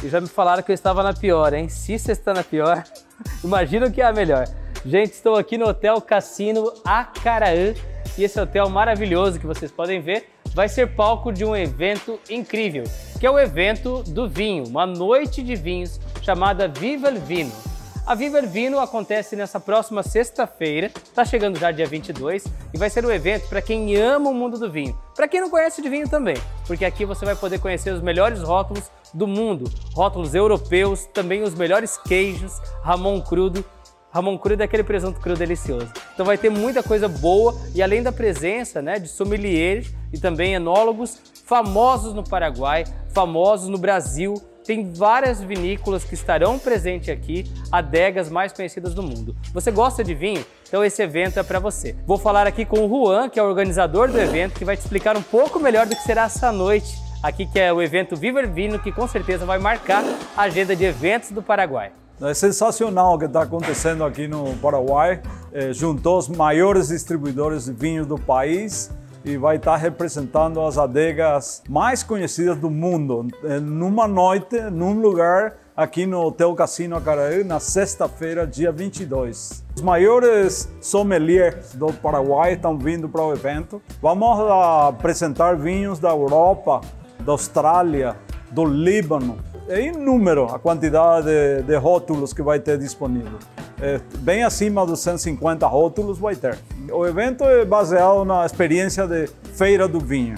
gente, já me falaram que eu estava na pior, hein? Se você está na pior, imagina o que é a melhor. Gente, estou aqui no Hotel Cassino Acaraã e esse hotel maravilhoso que vocês podem ver vai ser palco de um evento incrível, que é o evento do vinho, uma noite de vinhos chamada Viva il Vino. A Viva il Vino acontece nessa próxima sexta-feira, está chegando já dia 22, e vai ser um evento para quem ama o mundo do vinho, para quem não conhece de vinho também, porque aqui você vai poder conhecer os melhores rótulos do mundo, rótulos europeus, também os melhores queijos, Ramon crudo. Ramon crudo é aquele presunto cru delicioso. Então vai ter muita coisa boa e além da presença, né, de sommeliers e também enólogos famosos no Paraguai, famosos no Brasil. Tem várias vinícolas que estarão presentes aqui, adegas mais conhecidas do mundo. Você gosta de vinho? Então esse evento é para você. Vou falar aqui com o Juan, que é o organizador do evento, que vai te explicar um pouco melhor do que será essa noite aqui, que é o evento Viva il Vino, que com certeza vai marcar a agenda de eventos do Paraguai. É sensacional o que está acontecendo aqui no Paraguai. Juntou os maiores distribuidores de vinhos do país e vai estar representando as adegas mais conhecidas do mundo numa noite, num lugar aqui no Hotel Cassino Acaraã, na sexta-feira, dia 22. Os maiores sommeliers do Paraguai estão vindo para o evento. Vamos apresentar vinhos da Europa, da Austrália, do Líbano. É inúmero a quantidade de rótulos que vai ter disponível. Bem acima dos 150 rótulos vai ter. O evento é baseado na experiência de Feira do Vinho.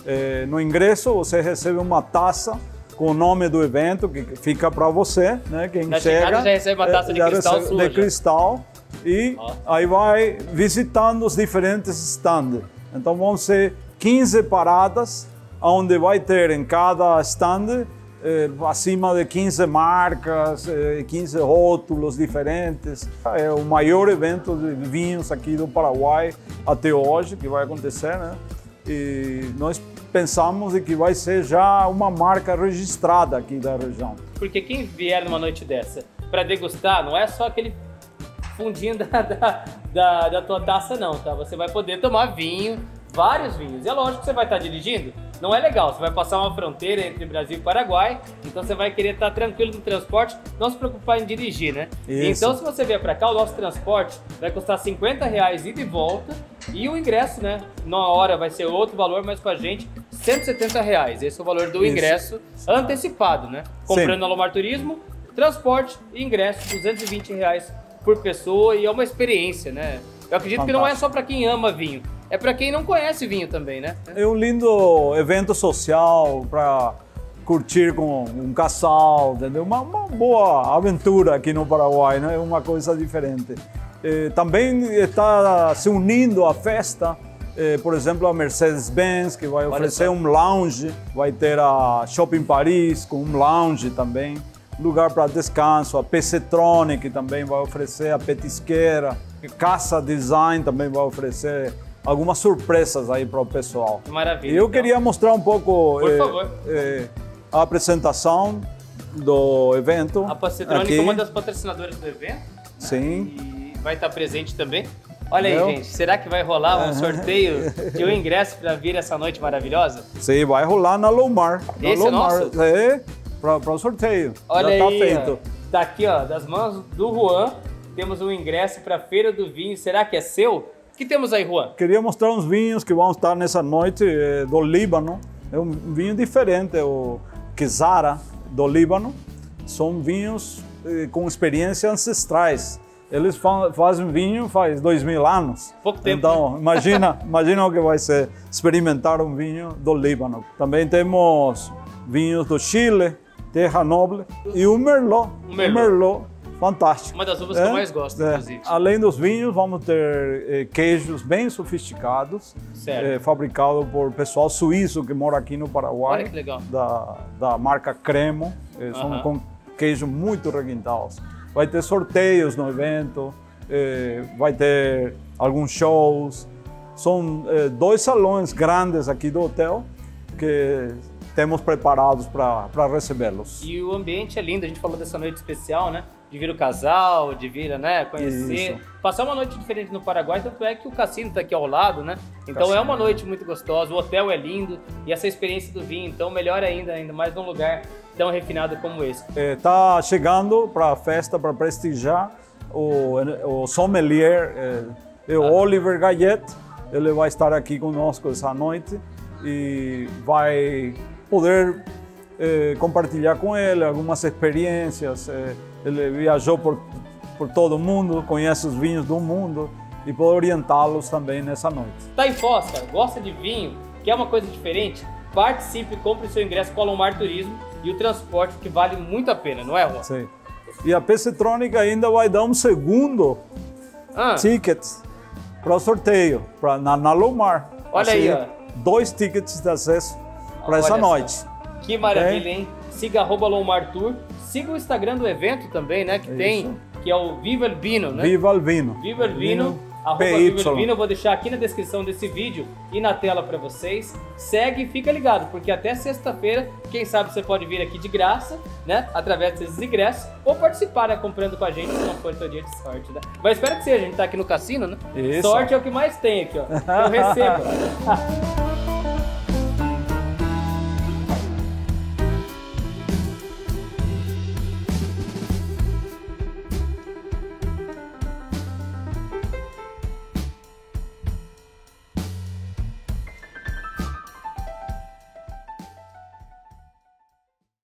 No ingresso você recebe uma taça com o nome do evento, que fica para você, né? Quem chega já recebe uma taça de cristal sua. De cristal. E aí vai visitando os diferentes stands. Então vão ser 15 paradas, onde vai ter em cada stand acima de 15 marcas, 15 rótulos diferentes. É o maior evento de vinhos aqui do Paraguai até hoje que vai acontecer, né? E nós pensamos que vai ser já uma marca registrada aqui da região. Porque quem vier numa noite dessa para degustar, não é só aquele fundinho da tua taça não, tá? Você vai poder tomar vinho, vários vinhos. E é lógico que você vai estar dirigindo. Não é legal, você vai passar uma fronteira entre Brasil e Paraguai, então você vai querer estar tranquilo no transporte, não se preocupar em dirigir, né? Isso. Então se você vier para cá, o nosso transporte vai custar R$50 ida e volta, e o ingresso, né, na hora vai ser outro valor, mas com a gente R$170. Esse é o valor do ingresso antecipado, né? Comprando no Alomar Turismo, transporte e ingresso R$220 por pessoa, e é uma experiência, né? Eu acredito que não é só para quem ama vinho, é para quem não conhece vinho também, né? É um lindo evento social para curtir com um casal, entendeu? Uma boa aventura aqui no Paraguai, né? É uma coisa diferente. Também está se unindo à festa, por exemplo, a Mercedes-Benz, que vai oferecer um lounge, vai ter a Shopping Paris com um lounge também, lugar para descanso, a PC-Tronic também vai oferecer a petisqueira, Casa Design também vai oferecer algumas surpresas aí para o pessoal. Maravilha. E eu queria mostrar um pouco por favor, a apresentação do evento. A PC-Tronic é uma das patrocinadoras do evento. Sim. E vai estar presente também. Olha aí, gente, será que vai rolar um sorteio de um ingresso para vir essa noite maravilhosa? Sim, vai rolar na Lomar. Esse é nosso? Para o sorteio. Olha já aí, tá feito. Tá aqui, ó, das mãos do Juan, temos um ingresso para a Feira do Vinho. Será que é seu? O que temos aí, Juan? Queria mostrar uns vinhos que vão estar nessa noite do Líbano. É um vinho diferente, o Kizara do Líbano. São vinhos com experiências ancestrais. Eles fazem vinho faz 2000 anos. Pouco tempo. Então, imagina o que vai ser experimentar um vinho do Líbano. Também temos vinhos do Chile, Terra Noble e o Merlot. Um Merlot fantástico. Uma das uvas que eu mais gosto, inclusive. Além dos vinhos, vamos ter queijos bem sofisticados, fabricados por pessoal suíço que mora aqui no Paraguai. Olha que legal. Da marca Cremo. São com queijos muito requintados. Vai ter sorteios no evento, vai ter alguns shows. São 2 salões grandes aqui do hotel que temos preparados para recebê-los. E o ambiente é lindo, a gente falou dessa noite especial, né? De vir o casal, de vir, né, conhecer. Isso. Passar uma noite diferente no Paraguai, tanto é que o cassino está aqui ao lado, né? Então Cassino. é uma noite muito gostosa, o hotel é lindo e essa experiência do vinho, então melhor ainda mais num lugar tão refinado como esse. Está chegando para a festa, para prestigiar o sommelier, o Oliver Gayet. Ele vai estar aqui conosco essa noite e vai poder compartilhar com ele algumas experiências. Ele viajou por todo o mundo, conhece os vinhos do mundo e pode orientá-los também nessa noite. Tá em Foz, cara, gosta de vinho, quer uma coisa diferente? Participe, compre o seu ingresso com a Lomar Turismo e o transporte, que vale muito a pena, não é, Juan? Sim. E a Pecetrônica ainda vai dar um segundo ticket para o sorteio na Lomar. Olha aí, ó. 2 tickets de acesso para essa noite. Que maravilha, hein? Siga @Lomar Tour. Siga o Instagram do evento também, né? Que é o Viva el Vino, né? Viva el Vino. Viva el Vino. @Viva el Vino. Eu vou deixar aqui na descrição desse vídeo e na tela para vocês. Segue e fica ligado, porque até sexta-feira, quem sabe você pode vir aqui de graça, né? Através desses ingressos, ou participar, né? Comprando com a gente, se não for seu dia de sorte, né? Mas espero que seja, a gente tá aqui no cassino, né? Isso. Sorte é o que mais tem aqui, ó. Eu recebo.